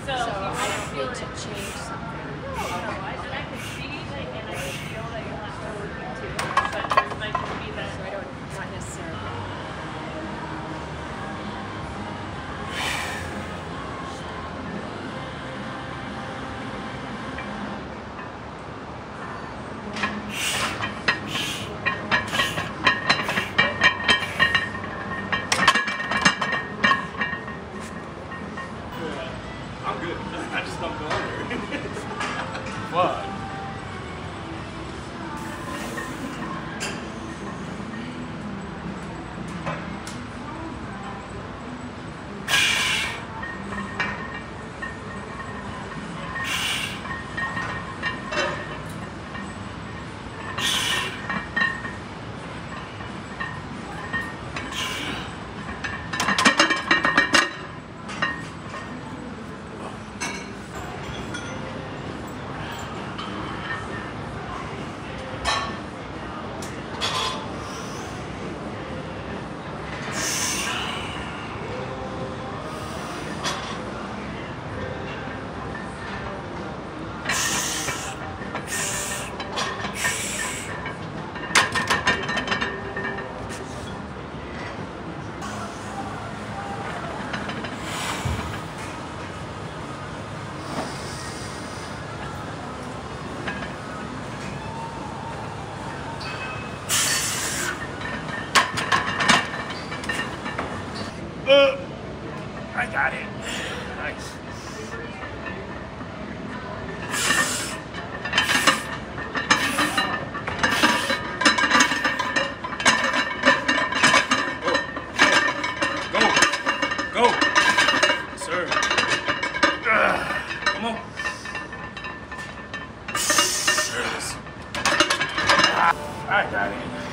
So I don't need to change something. And I can see and I can feel that you're not working too. But this might just be that. So I don't, not necessarily. I'm good. I just don't go under. What? I got it. Nice. Go. Sir. Come on. I got it.